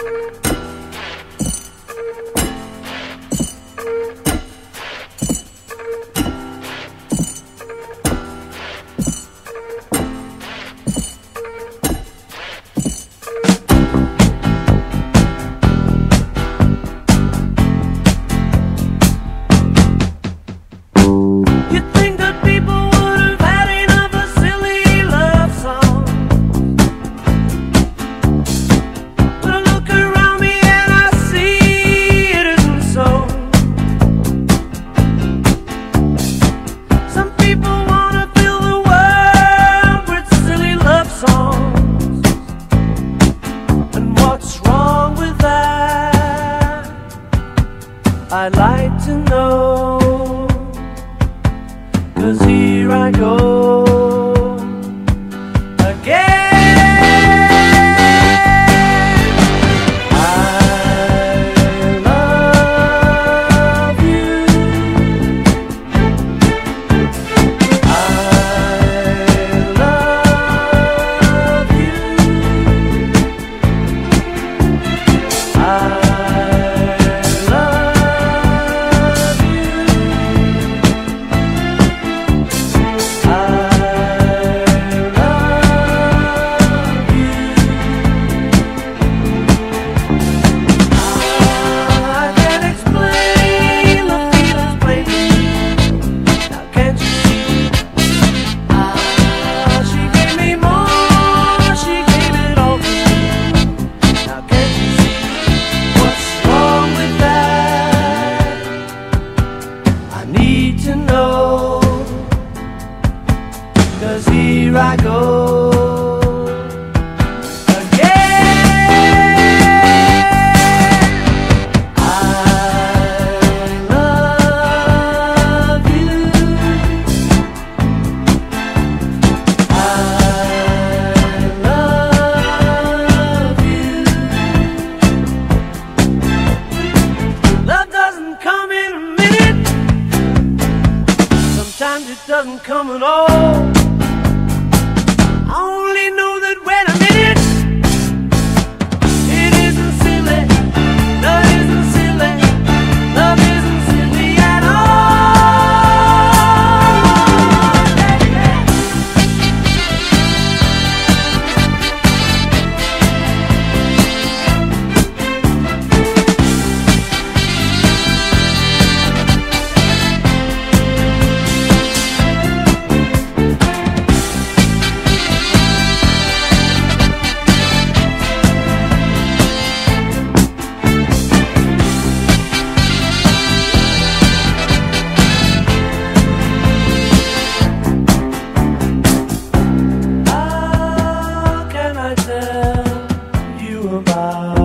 I'd like to know, 'cause here I go again. I love you. I love you. I need to know, 'cause here I go again. I love you. I love you. Love doesn't come in a minute. Sometimes it doesn't come at all. I only know that when I'm in it, it isn't silly. Love isn't silly. Love isn't silly at about